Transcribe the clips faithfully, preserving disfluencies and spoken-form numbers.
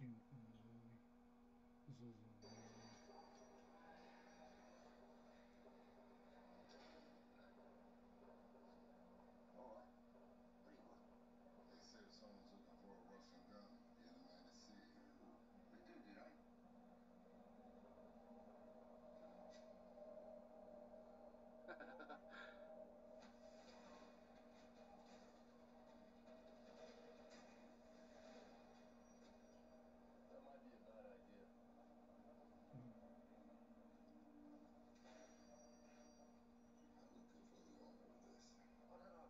scene from the movie. This was amazing. All right. What do you want? They said someone's looking for a Russian gun in Atlantic City. They do, do they? That might be a bad idea. Mm. I'm looking for the owner of this. I don't know.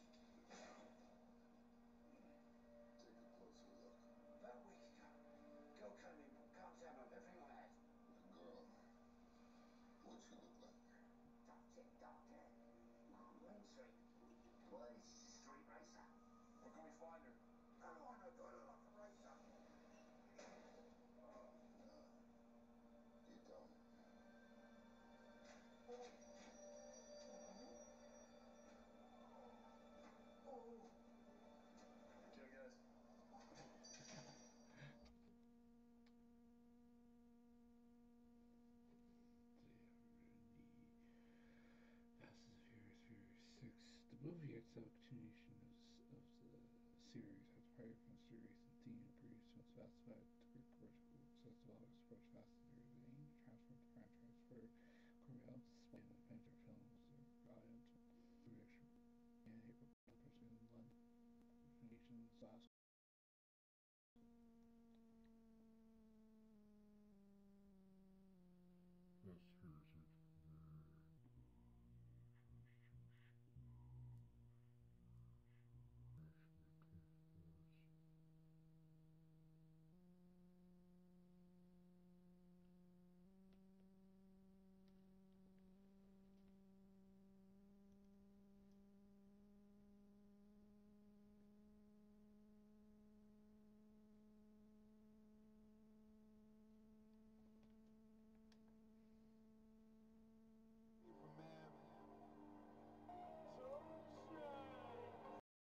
Take a closer look. About a week ago, a girl came in, guns ammo, everything I had. A girl? What'd she look like? Dark chin, dark hair. Main Street. Why, she's a street racer. Where can we find her? How do I know? Do I look like a racer? Oh, no. You don't. Oh. Oh. Okay, guys. So yeah, we're in the Fast and Furious Furious Six. The movie itself, continuation of, of the series, has prior from the series and theme produced was specified to great commercial success developers approach Fast and Furious with aim to transform the franchise for Corvette display and adventure films or audience prediction. And April personally in London, nation's last